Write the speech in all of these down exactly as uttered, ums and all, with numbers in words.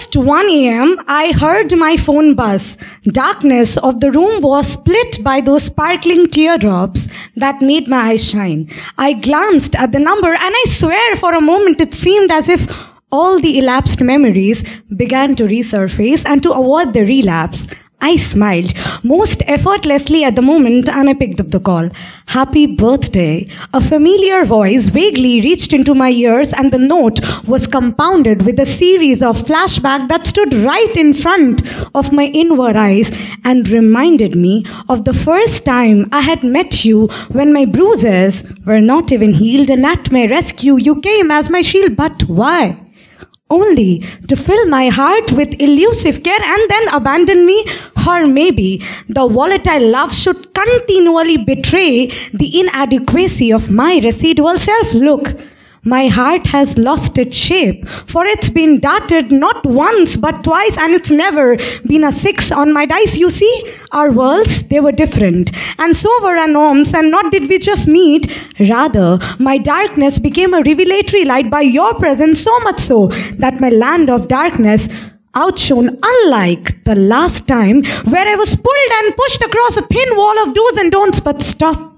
almost one a m, I heard my phone buzz. Darkness of the room was split by those sparkling teardrops that made my eyes shine. I glanced at the number and I swear for a moment it seemed as if all the elapsed memories began to resurface, and to avoid the relapse, I smiled most effortlessly at the moment and I picked up the call. Happy birthday. A familiar voice vaguely reached into my ears, and the note was compounded with a series of flashbacks that stood right in front of my inward eyes and reminded me of the first time I had met you, when my bruises were not even healed, and at my rescue you came as my shield. But why? Only to fill my heart with elusive care and then abandon me? Or maybe the volatile love should continually betray the inadequacy of my residual self. Look, my heart has lost its shape, for it's been darted not once but twice, and it's never been a six on my dice. You see, our worlds, they were different, and so were our norms, and not did we just meet. Rather, my darkness became a revelatory light by your presence, so much so that my land of darkness outshone, unlike the last time where I was pulled and pushed across a thin wall of do's and don'ts. But stop.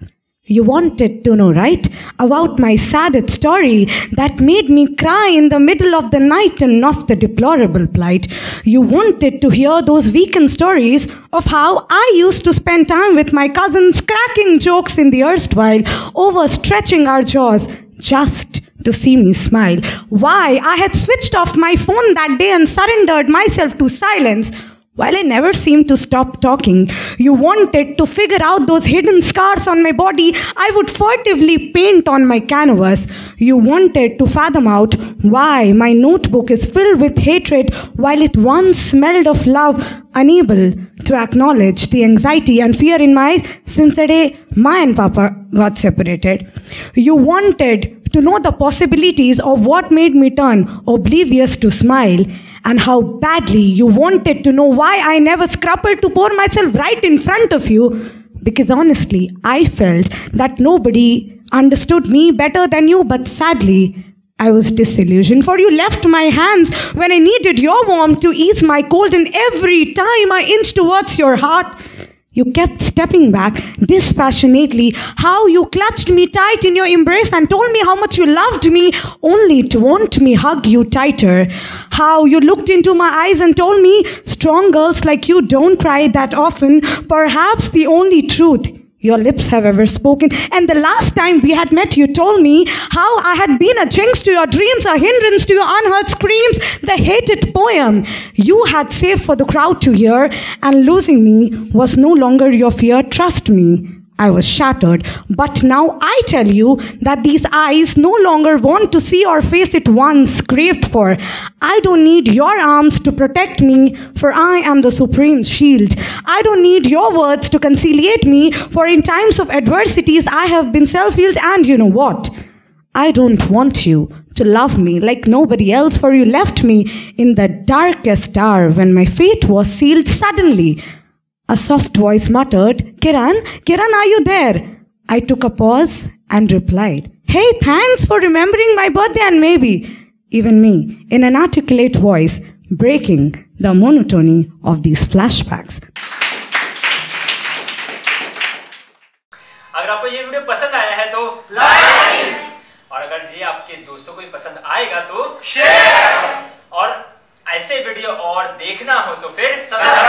You wanted to know, right? About my sad story that made me cry in the middle of the night, and of the deplorable plight. You wanted to hear those weekend stories of how I used to spend time with my cousins, cracking jokes in the erstwhile, overstretching our jaws just to see me smile. Why I had switched off my phone that day and surrendered myself to silence, while I never seemed to stop talking. You wanted to figure out those hidden scars on my body I would furtively paint on my canvas. You wanted to fathom out why my notebook is filled with hatred while it once smelled of love, unable to acknowledge the anxiety and fear in my eyes since the day Ma and Papa got separated. You wanted to know the possibilities of what made me turn oblivious to smile, and how badly you wanted to know why I never scrupled to pour myself right in front of you. Because honestly, I felt that nobody understood me better than you, but sadly, I was disillusioned, for you left my hands when I needed your warmth to ease my cold, and every time I inched towards your heart, you kept stepping back dispassionately. How you clutched me tight in your embrace and told me how much you loved me, only to want me hug you tighter. How you looked into my eyes and told me strong girls like you don't cry that often, perhaps the only truth your lips have ever spoken. And the last time we had met, you told me how I had been a jinx to your dreams, a hindrance to your unheard screams, the hated poem you had saved for the crowd to hear, and losing me was no longer your fear. Trust me, I was shattered. But now I tell you that these eyes no longer want to see your face it once craved for. I don't need your arms to protect me, for I am the supreme shield. I don't need your words to conciliate me, for in times of adversities I have been self-healed. And you know what? I don't want you to love me like nobody else, for you left me in the darkest hour when my fate was sealed. Suddenly, a soft voice muttered, Kiran, Kiran, are you there? I took a pause and replied, hey, thanks for remembering my birthday, and maybe even me, in an articulate voice, breaking the monotony of these flashbacks. अगर आपको ये video पसंद आया है तो like, और अगर ये आपके दोस्तों को भी पसंद आएगा तो शेयर, और ऐसे वीडियो और देखना हो तो फिर सब्सक्राइब।